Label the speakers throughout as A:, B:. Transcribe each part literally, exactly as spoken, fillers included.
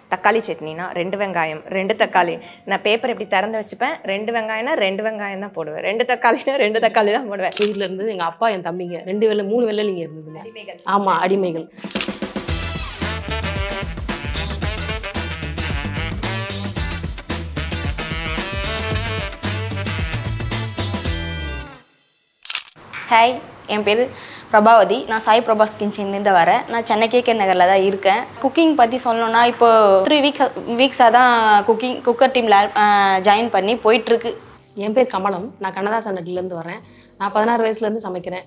A: தக்காளி சட்னினா ரெண்டு வெங்காயம் ரெண்டு தக்காளி. நான் பேப்பர் எப்படி திறந்து வச்சுப்பேன், ரெண்டு வெங்காயம்னா ரெண்டு வெங்காயம் தான் போடுவேன், ரெண்டு தக்காளினா ரெண்டு தக்காளி தான் போடுவேன்.
B: வீட்டில் இருந்து எங்கள் அப்பா என் தம்பிங்க ரெண்டு வெள்ளை மூணு வெள்ளைலிங்க இருந்ததுங்க. ஆமாம், அடிமைகள்.
C: ஹாய், என் பேர் பிரபாவதி. நான் சாய் பிரபாஸ் கிச்சன்லேருந்து வரேன். நான் சென்னை கேகே நகரில் தான் இருக்கேன். குக்கிங் பற்றி சொல்லணுன்னா இப்போ த்ரீ வீக்ஸ் வீக்ஸாக தான் குக்கிங் குக்கர் டீமில் ஜாயின் பண்ணி போயிட்டுருக்கு.
B: என் பேர் கமலம். நான் கண்ணதாசன் நட்டிலேருந்து வரேன். நான் பதினாறு வயசுலேருந்து சமைக்கிறேன்.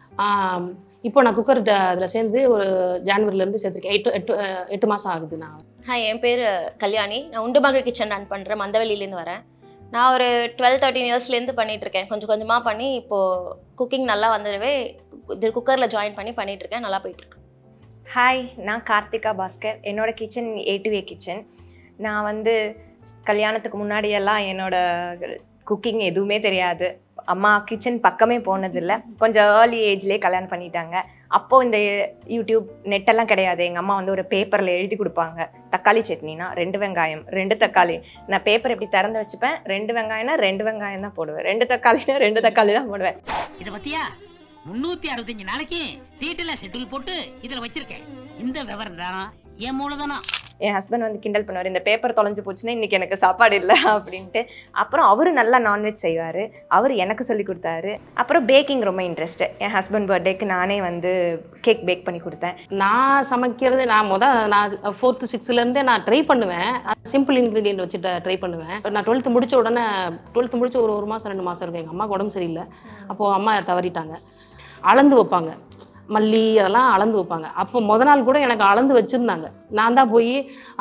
B: இப்போ நான் குக்கர் அதில் சேர்ந்து ஒரு ஜான்வரிலேருந்து சேர்த்துருக்கேன். எட்டு எட்டு எட்டு மாதம் ஆகுது. நான்
D: ஹாய், என் பேர் கல்யாணி. நான் உண்டு மகள் கிச்சன் ரன் பண்ணுறேன். மந்தவெளியிலேருந்து வரேன். நான் ஒரு டுவெல் தேர்ட்டின் இயர்ஸ்லேருந்து பண்ணிகிட்ருக்கேன். கொஞ்சம் கொஞ்சமாக பண்ணி இப்போது குக்கிங் நல்லா வந்துடவே இது குக்கரில் ஜாயின் பண்ணி பண்ணிகிட்ருக்கேன். நல்லா போயிட்டுருக்கு.
A: ஹாய், நான் கார்த்திகா பாஸ்கர். என்னோடய kitchen A to A kitchen. நான் வந்து கல்யாணத்துக்கு முன்னாடியெல்லாம் என்னோடய குக்கிங் எதுவுமே தெரியாது. அம்மா கிச்சன் பக்கமே போனதில்லை. கொஞ்சம் ஏர்லி ஏஜ்லேயே கல்யாணம் பண்ணிட்டாங்க. அப்போது இந்த யூடியூப் நெட்டெல்லாம் கிடையாது. எங்கள் அம்மா வந்து ஒரு பேப்பரில் எழுதி கொடுப்பாங்க, தக்காளி சட்னினா ரெண்டு வெங்காயம் ரெண்டு தக்காளி. நான் பேப்பர் எப்படி திறந்து வச்சுப்பேன், ரெண்டு வெங்காயம்னா ரெண்டு வெங்காயம் தான் போடுவேன், ரெண்டு தக்காளினா ரெண்டு தக்காளி தான் போடுவேன்.
E: இதை பத்தியா முன்னூத்தி அறுபத்தஞ்சு நாளைக்கு டீட்டெயிலாக ஷெட்யூல் போட்டு இதில் வச்சிருக்கேன். இந்த விவரம் தானா என் மூலதானா.
A: என் ஹஸ்பண்ட் வந்து கிண்டல் பண்ணுவார், இந்த பேப்பர் தொலைஞ்சு போச்சுன்னா இன்றைக்கி எனக்கு சாப்பாடு இல்லை அப்படின்ட்டு. அப்புறம் அவர் நல்லா நான்வெஜ் செய்வார். அவர் எனக்கு சொல்லி கொடுத்தாரு. அப்புறம் பேக்கிங் ரொம்ப இன்ட்ரெஸ்ட்டு. என் ஹஸ்பண்ட் பர்த்டேக்கு நானே வந்து கேக் பேக் பண்ணி கொடுத்தேன்.
B: நான் சமைக்கிறது நான் மொதல் நான் ஃபோர்த்து சிக்ஸ்த்துலேருந்தே நான் ட்ரை பண்ணுவேன். சிம்பிள் இன்க்ரீடியன்ட் வச்சுட்டு ட்ரை பண்ணுவேன். நான் டுவெல்த்து முடித்த உடனே டுவெல்த்து முடிச்ச ஒரு ஒரு மாதம் ரெண்டு மாதம் இருக்கும். எங்கள் அம்மாவுக்கு உடம்பு சரியில்லை. அப்போது அம்மா தவறிட்டாங்க. அளந்து வைப்பாங்க, மல்லி அதெல்லாம் அளந்து வைப்பாங்க. அப்போ முத நாள் கூட எனக்கு அளந்து வச்சுருந்தாங்க. நான் தான் போய்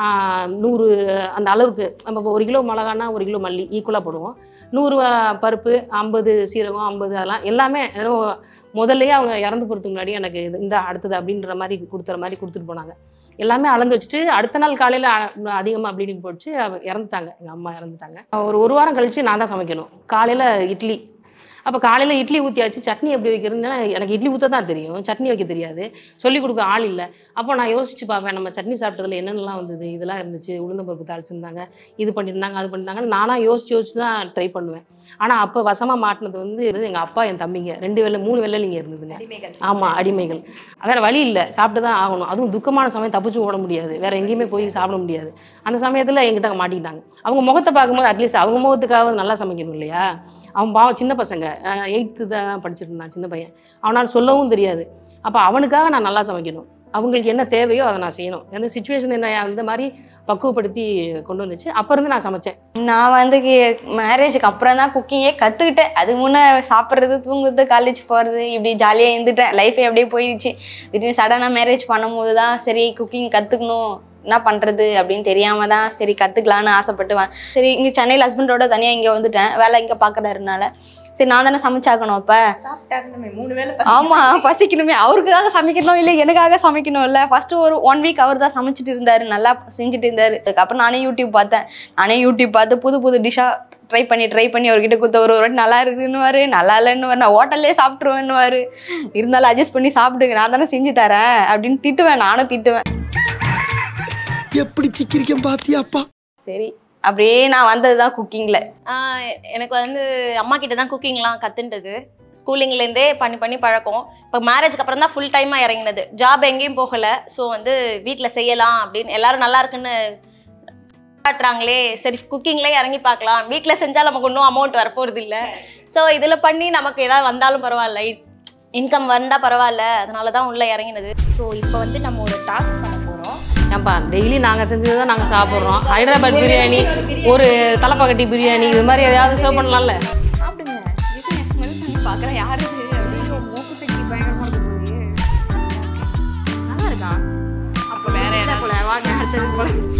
B: நூறு அந்த அளவுக்கு நம்ம ஒரு கிலோ மிளகானா ஒரு கிலோ மல்லி ஈக்குவலாக போடுவோம். நூறு பருப்பு, ஐம்பது சீரகம், ஐம்பது அதெல்லாம் எல்லாமே முதல்லையே அவங்க இறந்து போகிறதுக்கு முன்னாடி எனக்கு இந்த அடுத்தது அப்படின்ற மாதிரி கொடுத்துற மாதிரி கொடுத்துட்டு போனாங்க. எல்லாமே அளந்து வச்சுட்டு அடுத்த நாள் காலையில் அதிகமாக ப்ளீடிங் போச்சு. இறந்துட்டாங்க. எங்கள் அம்மா இறந்துட்டாங்க. ஒரு ஒரு வாரம் கழித்து நான் தான் சமைக்கணும். காலையில் இட்லி. அப்போ காலையில் இட்லி ஊற்றியாச்சு. சட்னி எப்படி வைக்கிறதுன்னா எனக்கு இட்லி ஊற்ற தான் தெரியும், சட்னி வைக்க தெரியாது. சொல்லிக் கொடுக்க ஆள் இல்லை. அப்போ நான் யோசிச்சு பார்ப்பேன், நம்ம சட்னி சாப்பிட்டதில் என்னென்னலாம் வந்தது, இதெல்லாம் இருந்துச்சு, உளுந்தம்பருப்பு தாளிச்சிருந்தாங்க, இது பண்ணியிருந்தாங்க, அது பண்ணியிருந்தாங்க. நானாக யோசிச்சு யோசிச்சு தான் ட்ரை பண்ணுவேன். ஆனால் அப்போ வசமாக மாட்டினது வந்து எங்கள் அப்பா என் தம்பிங்க ரெண்டு வெள்ளை மூணு வெள்ளைலிங்க இருந்ததுங்க. ஆமாம், அடிமைகள். வேறு வழி இல்லை, சாப்பிட்டு தான் ஆகணும். அதுவும் துக்கமான சமயம் தப்பிச்சு ஓட முடியாது, வேறு எங்கேயுமே போய் சாப்பிட முடியாது. அந்த சமயத்தில் எங்கிட்ட மாட்டிக்கிட்டாங்க. அவங்க முகத்தை பார்க்கும்போது அட்லீஸ்ட் அவங்க முகத்துக்காக நல்லா சமைக்கணும் இல்லையா. அவன் பாவம் சின்ன பசங்க, எயித்து தான் படிச்சுட்டு இருந்தான் சின்ன பையன். அவனால் சொல்லவும் தெரியாது. அப்போ அவனுக்காக நான் நல்லா சமைக்கணும். அவங்களுக்கு என்ன தேவையோ அதை நான் செய்யணும். எந்த சுச்சுவேஷன் என்ன அந்த மாதிரி பக்குவப்படுத்தி கொண்டு வந்துச்சு. அப்போ இருந்து நான் சமைச்சேன்.
C: நான் வந்து மேரேஜுக்கு அப்புறம் தான் குக்கிங்கே கற்றுக்கிட்டேன். அது முன்னே சாப்பிட்றது, தூங்குறது, காலேஜ் போகிறது, இப்படி ஜாலியாக இருந்துட்டேன். லைஃபே அப்படியே போயிடுச்சு. திடீர்னு சடனாக மேரேஜ் பண்ணும்போது தான் சரி குக்கிங் கற்றுக்கணும், என்ன பண்ணுறது அப்படின்னு தெரியாமல் தான் சரி கற்றுக்கலான்னு ஆசைப்பட்டுவேன். சரி இங்கே சென்னையில் ஹஸ்பண்டோட தனியாக இங்கே வந்துட்டேன். வேலை இங்கே பார்க்குறாருனால சரி நான் தானே சமைச்சாக்கணும். அப்போ
A: மூணு வேளை
C: ஆமாம், பசிக்கணுமே. அவருக்காக சமைக்கணும் இல்லை எனக்காக சமைக்கணும் இல்லை. ஃபஸ்ட்டு ஒரு ஒன் வீக் அவர் தான் சமைச்சிட்டு இருந்தார், நல்லா செஞ்சுட்டு இருந்தார். அதுக்கப்புறம் நானே யூடியூப் பார்த்தேன். நானே யூடியூப் பார்த்து புது புது டிஷ்ஷாக ட்ரை பண்ணி ட்ரை பண்ணி அவர்கிட்ட கொடுத்த ஒரு ஒரு நல்லா இருக்குதுன்னுவார், நல்லா இல்லைன்னு நான் ஹோட்டல்லே சாப்பிட்ருவேன்னுவார். இருந்தாலும் அட்ஜஸ்ட் பண்ணி சாப்பிடுங்க, நான் தானே செஞ்சு தரேன் அப்படின்னு திட்டுவேன். நானும் திட்டுவேன்.
F: எப்படி சிக்கிரிக்கம் பாத்தியாப்பா.
C: சரி அப்படியே நான் வந்தது தான் குக்கிங்கில்.
D: எனக்கு வந்து அம்மா கிட்ட தான் குக்கிங்லாம் கற்றுன்றது. ஸ்கூலிங்லேருந்தே பண்ணி பண்ணி பழக்கம். இப்போ மேரேஜ்க்கு அப்புறம் தான் ஃபுல் டைமாக இறங்கினது. ஜாப் எங்கேயும் போகலை. ஸோ வந்து வீட்டில் செய்யலாம் அப்படின்னு எல்லோரும் நல்லா இருக்குன்னு காட்டுறாங்களே, சரி குக்கிங்லேயே இறங்கி பார்க்கலாம். வீட்டில் செஞ்சால் நமக்கு ஒன்றும் அமௌண்ட் வரப்போகிறது இல்லை. ஸோ இதில் பண்ணி நமக்கு ஏதாவது வந்தாலும் பரவாயில்ல, இன்கம் வந்தால் பரவாயில்ல, அதனால தான் உள்ளே இறங்கினது. ஸோ இப்போ வந்து நம்ம ஒரு டாஸ்க் பண்ண போகிறோம்.
B: ஏன்பா டெய்லி நாங்கள் செஞ்சது தான் நாங்கள் சாப்பிட்றோம். ஹைதராபாத் பிரியாணி, ஒரு தலைப்பாக்கட்டி பிரியாணி, இது மாதிரி எதாவது சர்வ் பண்ணலாம்ல.
C: சாப்பிடுங்க. ஸ்மெல் பண்ணி பார்க்குறேன் யார் இது அப்படின்னு. மூக்கு சக்தி பயங்கரமாக இருக்குது. நல்லா இருக்கா? அப்போ வேற என்ன போல வாங்க அடுத்தது போல.